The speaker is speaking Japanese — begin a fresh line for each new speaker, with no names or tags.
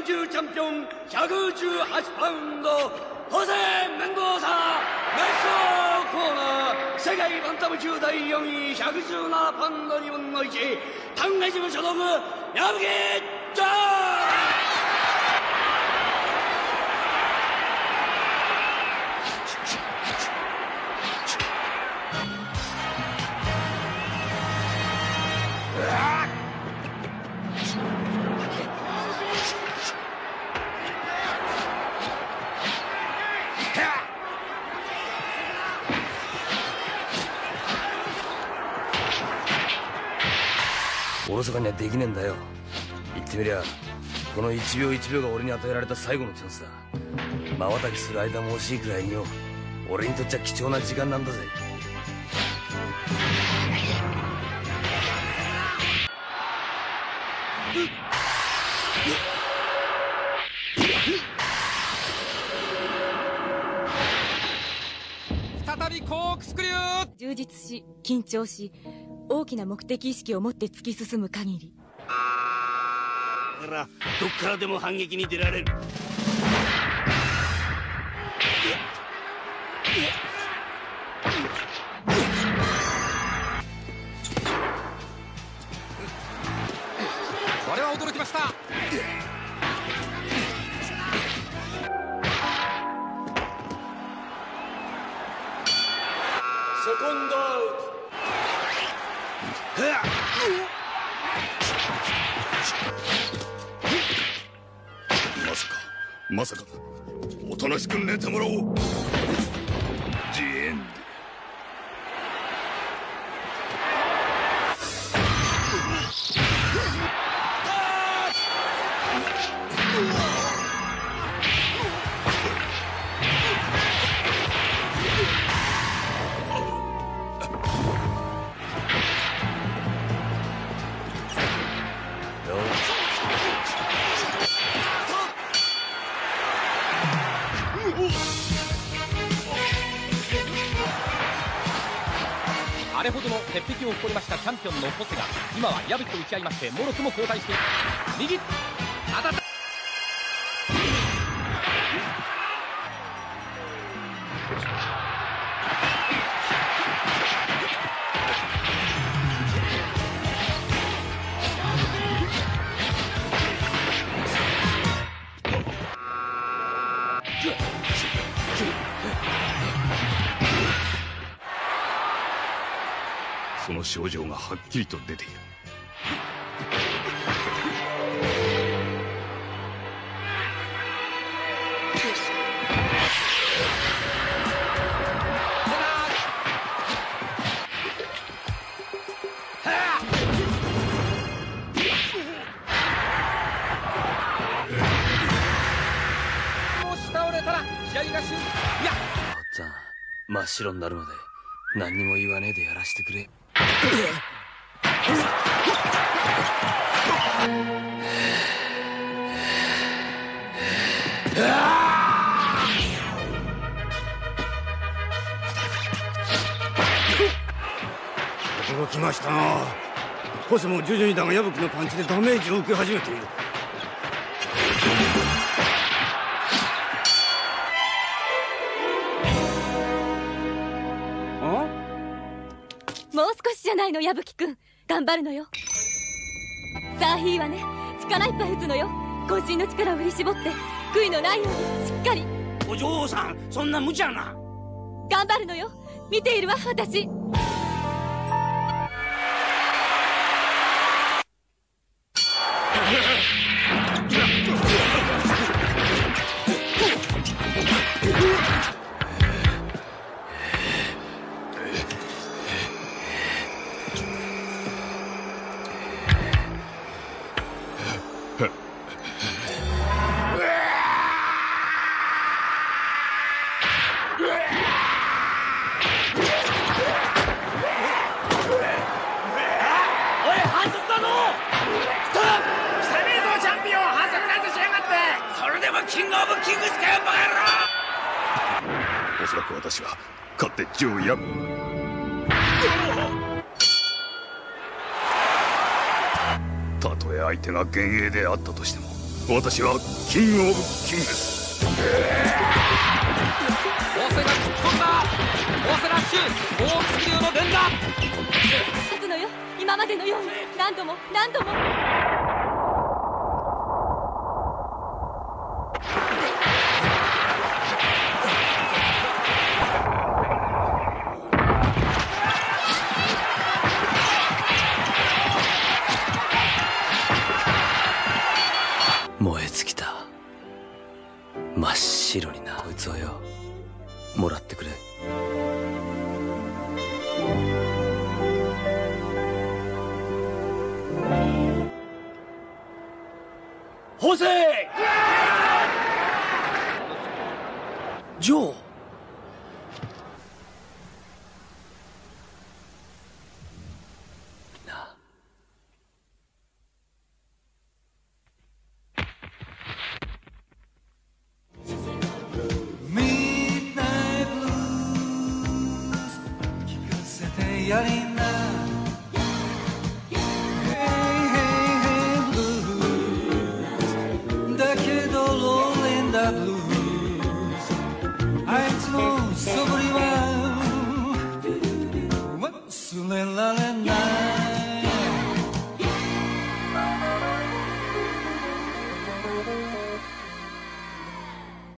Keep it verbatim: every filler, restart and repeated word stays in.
級チャンピオンひゃくじゅうはちパウンドホセ・メンドーサメキシココーナー世界バンタム級だいよんいひゃくじゅうななパウンドにぶんのいち丹下ジム所属矢吹ジョー
おろそかにはできねえんだよ。言ってみりゃこのいちびょういちびょうが俺に与えられた最後のチャンスだ。瞬きする間も惜しいくらいによ、俺にとっちゃ貴重な時間なんだぜ。
再びコークスクリュー。
充実し緊張し大きな目的意識を持って突き進む限り、
だからどっからでも反撃に出られる。
それは驚きました。
セコンドアウト。
まさかまさかおとなしく寝てもらおう。ジエンド
あれほどの鉄壁を誇りましたチャンピオンのホセが今は矢吹と打ち合いましてもろくも後退している。右当たった。
その症状がはっきりと出ている。
もし倒れたら試合が終了。いや
おっつぁん、真っ白になるまで何にも言わねえでやらしてくれ。
驚きましたな。ホセも徐々にだが矢吹のパンチでダメージを受け始めている。
もう少しじゃないの矢吹君、頑張るのよ。さあいいわね、力いっぱい打つのよ。渾身の力を振り絞って悔いのないようにしっかり。
お嬢さん、そんな無茶な。
頑張るのよ、見ているわ私。
キングオブキングスかよバカ野郎。
おそらく私は勝ってジョーやたとえ相手が幻影であったとしても私はキングオブキングス。
オセが突っ込んだ。オセラッシュ、大月流の連打。
勝つのよ、今までのように何度も何度も。
燃え尽きた。真っ白にな。こいつをよ、もらってくれ。
ホセ
ジョー。
やりな Hey, hey, hey, blues だけどローレンダブルースあいつのそぶりは忘れられ